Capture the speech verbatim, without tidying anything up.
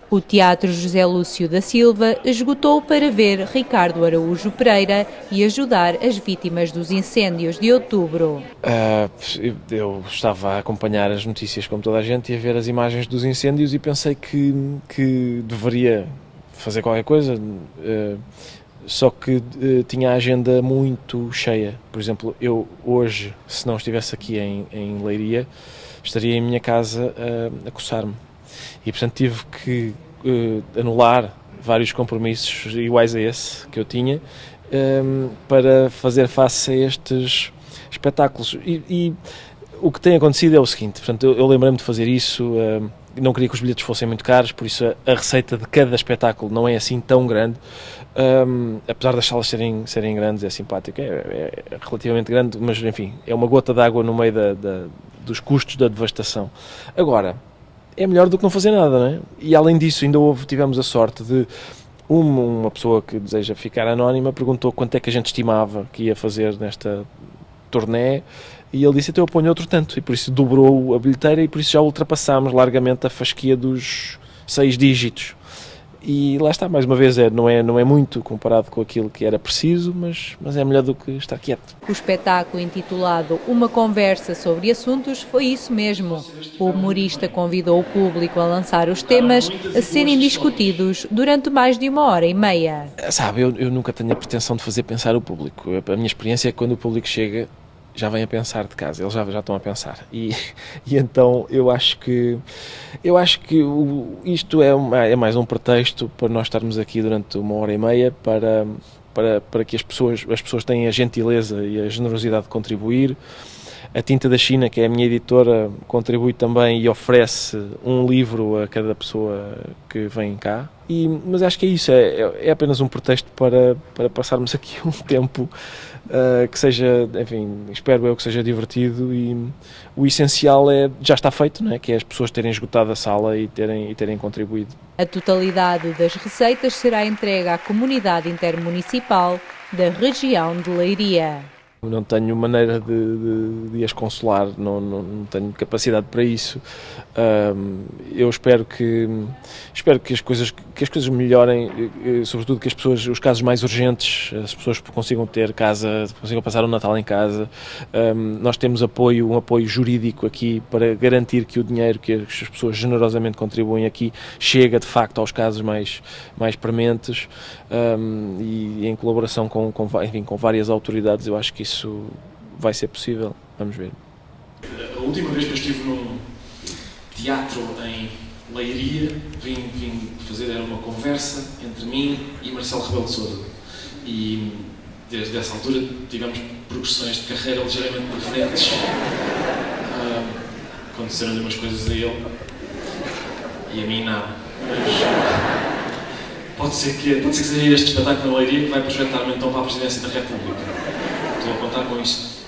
O Teatro José Lúcio da Silva esgotou para ver Ricardo Araújo Pereira e ajudar as vítimas dos incêndios de outubro. Uh, eu, eu estava a acompanhar as notícias como toda a gente e a ver as imagens dos incêndios e pensei que, que deveria fazer qualquer coisa, uh, só que uh, tinha a agenda muito cheia. Por exemplo, eu hoje, se não estivesse aqui em, em Leiria, estaria em minha casa uh, a coçar-me. E, portanto, tive que uh, anular vários compromissos iguais a esse que eu tinha um, para fazer face a estes espetáculos. E, e o que tem acontecido é o seguinte, portanto, eu, eu lembrei-me de fazer isso, um, não queria que os bilhetes fossem muito caros, por isso a, a receita de cada espetáculo não é assim tão grande, um, apesar das salas serem, serem grandes, é simpático, é, é, é relativamente grande, mas, enfim, é uma gota d'água no meio da, da, dos custos da devastação. Agora, é melhor do que não fazer nada, não é? E além disso, ainda houve, tivemos a sorte de uma, uma pessoa que deseja ficar anónima perguntou quanto é que a gente estimava que ia fazer nesta turnê e ele disse, então eu ponho outro tanto, e por isso dobrou a bilheteira e por isso já ultrapassámos largamente a fasquia dos seis dígitos. E lá está, mais uma vez, é, não, é, não é muito comparado com aquilo que era preciso, mas, mas é melhor do que estar quieto. O espetáculo intitulado Uma Conversa sobre Assuntos foi isso mesmo. O humorista convidou o público a lançar os temas a serem discutidos durante mais de uma hora e meia. Sabe, eu, eu nunca tenho a pretensão de fazer pensar o público. A minha experiência é que quando o público chega, já vem a pensar de casa, eles já, já estão a pensar. E, e então eu acho que, eu acho que o, isto é, uma, é mais um pretexto para nós estarmos aqui durante uma hora e meia para, para, para que as pessoas, as pessoas tenham a gentileza e a generosidade de contribuir. A Tinta da China, que é a minha editora, contribui também e oferece um livro a cada pessoa que vem cá. E, mas acho que é isso, é, é apenas um pretexto para, para passarmos aqui um tempo uh, que seja, enfim, espero eu que seja divertido e o essencial é, já está feito, não é? Que é as pessoas terem esgotado a sala e terem, e terem contribuído. A totalidade das receitas será entregue à comunidade intermunicipal da região de Leiria. Não tenho maneira de, de, de as consolar, não, não, não tenho capacidade para isso. Um, eu espero que, espero que as coisas, que as coisas melhorem, sobretudo que as pessoas, os casos mais urgentes, as pessoas consigam ter casa, consigam passar o Natal em casa. Um, nós temos apoio, um apoio jurídico aqui para garantir que o dinheiro que as pessoas generosamente contribuem aqui chega de facto aos casos mais, mais prementes, um, e em colaboração com, com, enfim, com várias autoridades, eu acho que isso Isso vai ser possível, vamos ver. A última vez que eu estive num teatro em Leiria, vim, vim fazer era uma conversa entre mim e Marcelo Rebelo de Sousa. E desde essa altura tivemos progressões de carreira ligeiramente diferentes. Uh, Aconteceram-lhe umas coisas a ele e a mim nada. Mas pode ser que, pode ser que seja este espetáculo na Leiria que vai projetar-me então para a Presidência da República. Estou a contar com isso.